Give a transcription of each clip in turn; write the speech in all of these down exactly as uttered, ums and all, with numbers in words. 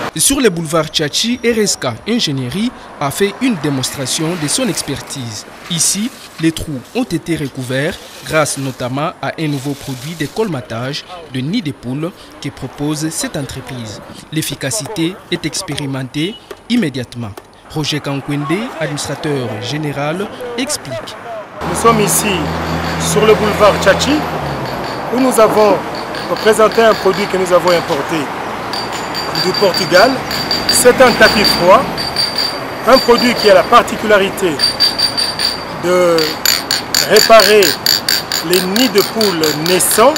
Sur le boulevard Tchatchi, R S K Ingénierie a fait une démonstration de son expertise. Ici, les trous ont été recouverts grâce notamment à un nouveau produit de colmatage de nids de poules que propose cette entreprise. L'efficacité est expérimentée immédiatement. Roger Kankwende, administrateur général, explique. Nous sommes ici sur le boulevard Tchatchi où nous avons présenté un produit que nous avons importé du Portugal. C'est un tapis froid, un produit qui a la particularité de réparer les nids de poules naissants,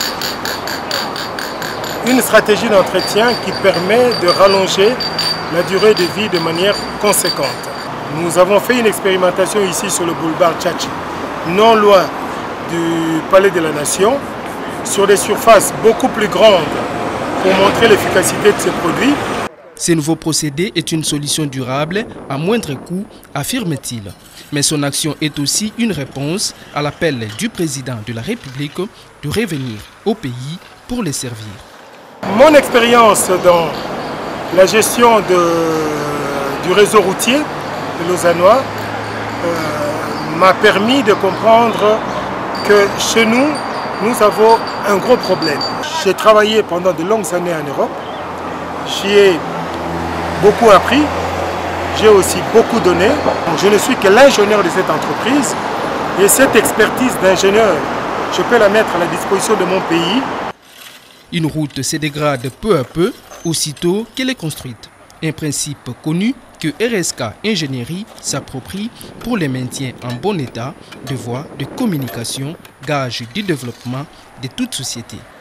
une stratégie d'entretien qui permet de rallonger la durée de vie de manière conséquente. Nous avons fait une expérimentation ici sur le boulevard Tchatchi, non loin du Palais de la Nation, sur des surfaces beaucoup plus grandes pour montrer l'efficacité de ce produit. Ce nouveau procédé est une solution durable à moindre coût, affirme-t-il. Mais son action est aussi une réponse à l'appel du président de la République de revenir au pays pour les servir. Mon expérience dans la gestion de, du réseau routier de Lausannois euh, m'a permis de comprendre que chez nous, nous avons un gros problème. J'ai travaillé pendant de longues années en Europe. J'y ai beaucoup appris. J'ai aussi beaucoup donné. Je ne suis que l'ingénieur de cette entreprise. Et cette expertise d'ingénieur, je peux la mettre à la disposition de mon pays. Une route se dégrade peu à peu, aussitôt qu'elle est construite. Un principe connu que R S K Ingénierie s'approprie pour le maintien en bon état de voies de communication, gage du développement de toute société.